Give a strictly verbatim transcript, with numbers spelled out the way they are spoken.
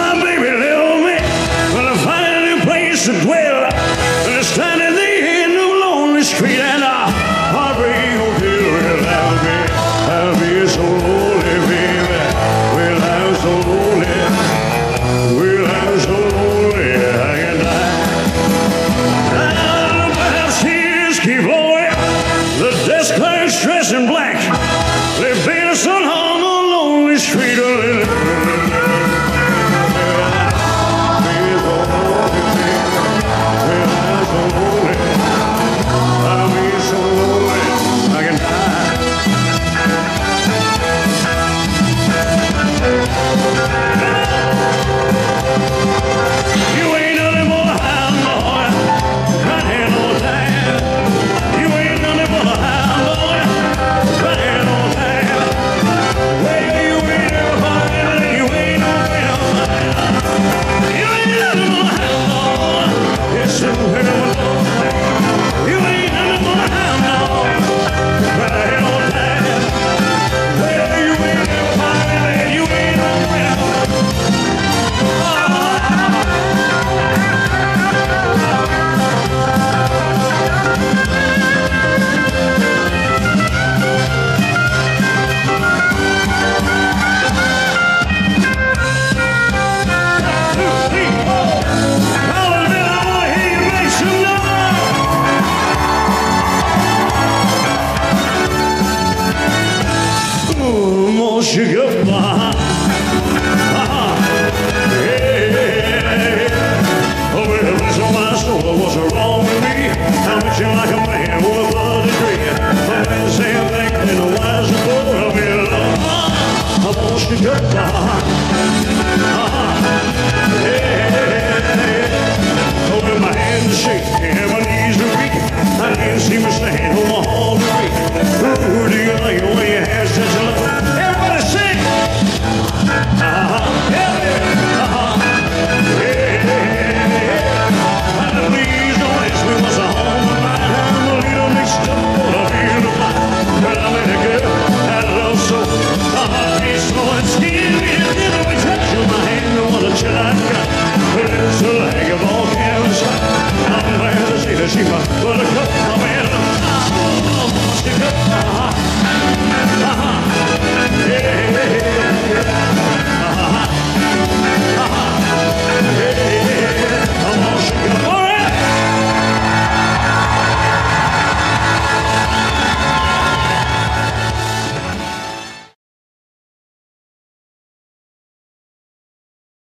my baby left me. Well, I find a new place to dwell. And it's standing at the end of a lonely street, and a heartbreak hotel will have me. I'll be so lonely, baby. Well, I'm so lonely. Well, I'm so lonely, I can die. And perhaps tears keep flowing. The desk clerk's dressed in black. They paint us on a lonely street. You go by. Hey, oh, well, this on my soul, what's wrong with me? I'm itching like a man with a blood degree. I'm in the same thing, and the wise and bold, I'll be alone. I want you to go by. Hey, oh, well, my hands are shaking and my knees are weak. I can't see me stand on my hall to reach. Who do you like when your hands touch your love? She